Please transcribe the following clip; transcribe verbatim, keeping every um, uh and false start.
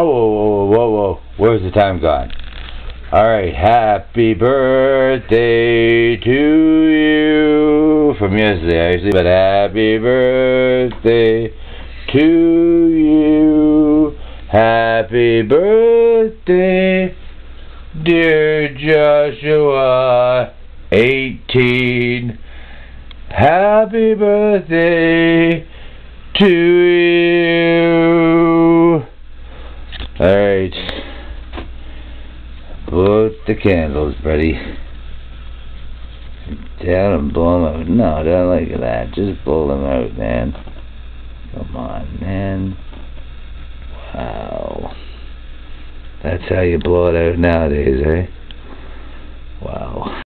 Oh, whoa, whoa, whoa, whoa. Where's the time gone? Alright, happy birthday to you. From yesterday, actually, but happy birthday to you. Happy birthday, dear Joshua, eighteen. Happy birthday to you. Alright. Blow out the candles, buddy. Down and blow them out. No, I don't like that. Just blow them out, man. Come on, man. Wow. That's how you blow it out nowadays, eh? Wow.